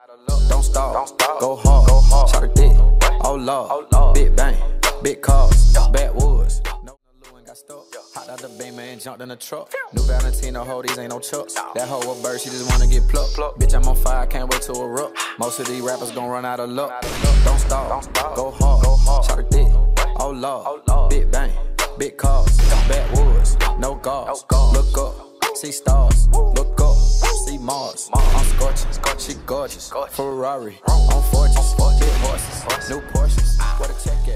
Don't stop, go hard, shot a dick, oh lord, big bang, big cars, backwoods. No, Lou got stuck, hopped out the Beamer and jumped in the truck. New Valentino, ho, these ain't no chucks. That hoe a bird, she just wanna get plucked. Bitch, I'm on fire, can't wait to erupt. Most of these rappers gon' run out of luck. Don't stop, go hard, shot a dick, oh lord, big bang, big cars, backwoods, no guards. Look up, see stars, look up, see Mars. I'm scorching, she gorgeous. Ferrari, on fortunes, big horses, new Porsches. What a check.